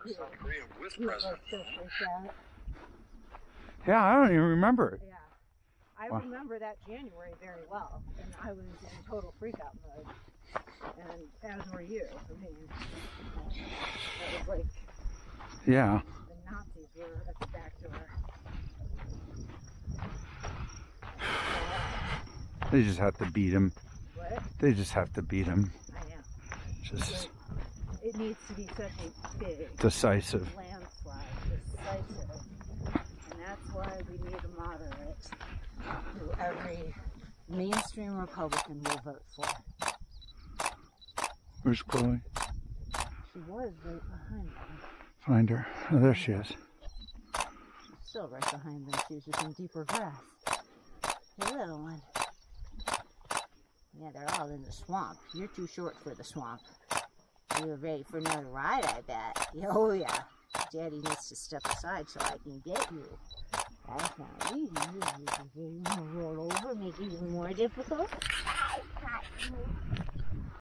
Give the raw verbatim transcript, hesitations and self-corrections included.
to South Korea with President Trump. Yeah, I don't even remember it. Yeah. I wow. remember that January very well, and I was in total freak-out mode, and as were you. I mean, it was like, yeah, the Nazis were at the back door. They just have to beat him. What? They just have to beat him. I know. Just. It, it needs to be such a big, decisive landslide, decisive, and that's why we need a moderate who every mainstream Republican will vote for. Where's Chloe? She was right behind them. Find her. Oh, there she is. She's still right behind them. She was just in deeper breath. The little one. Yeah, they're all in the swamp. You're too short for the swamp. You're ready for another ride, I bet. Oh, yeah. Daddy needs to step aside so I can get you. That's not easy. You want to roll over, make it even more difficult?